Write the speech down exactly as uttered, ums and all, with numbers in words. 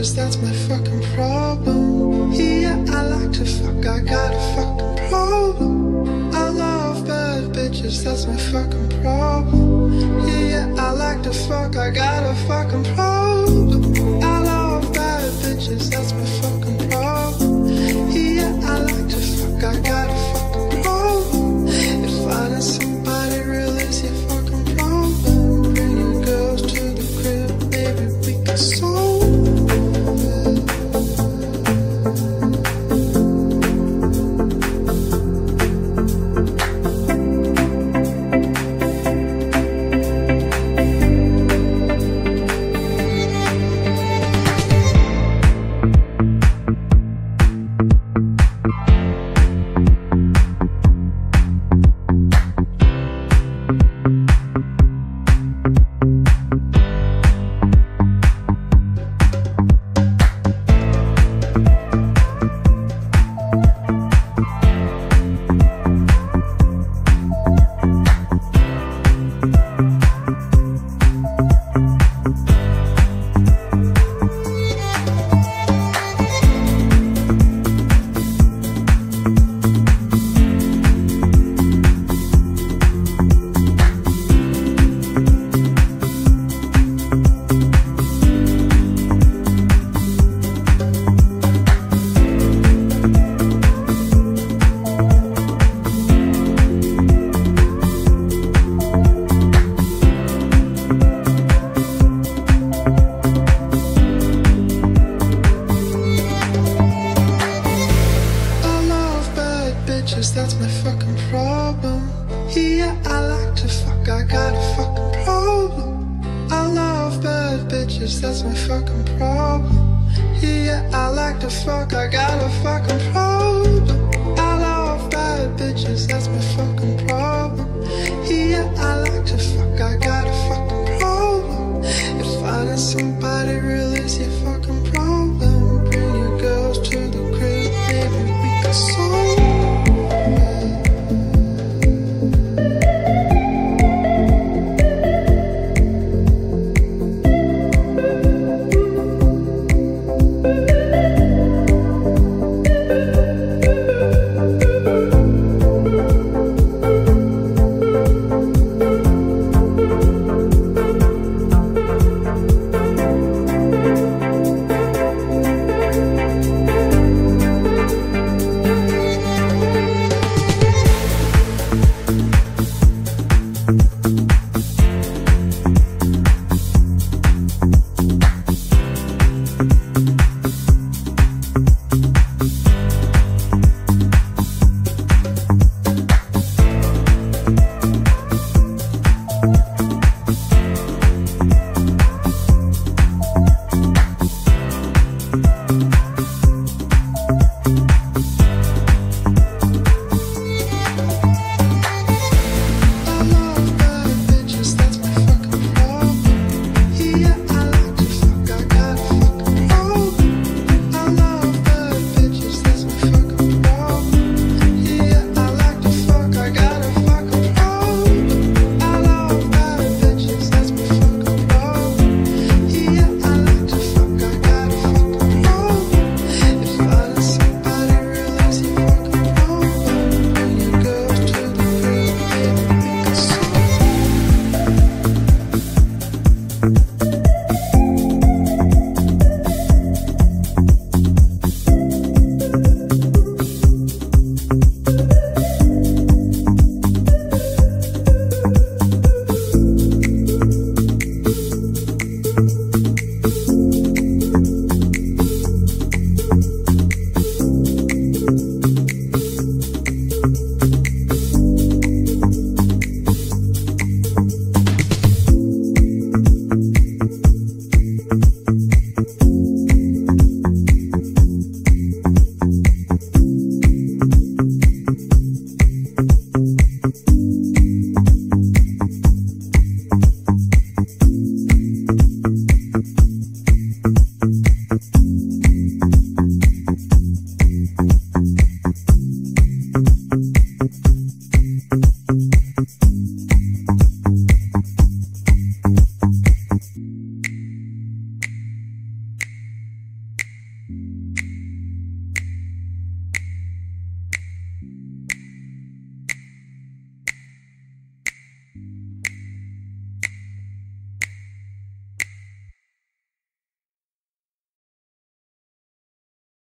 bitches, that's my fucking problem. Yeah, I like to fuck, I got a fucking problem. I love bad bitches, that's my fucking problem. Yeah, I like to fuck, I got a fucking problem. I love bad bitches, that's my fucking problem. Yeah, I like to fuck, I got a fucking problem. If finding somebody real is your fucking problem, bring your girls to the crib, baby, we can solve it. That's my fucking problem. Yeah, I like to fuck, I got a fucking problem. I love bad bitches, that's my fucking problem. Yeah, I like to fuck, I got a fucking problem. I love bad bitches, that's my fucking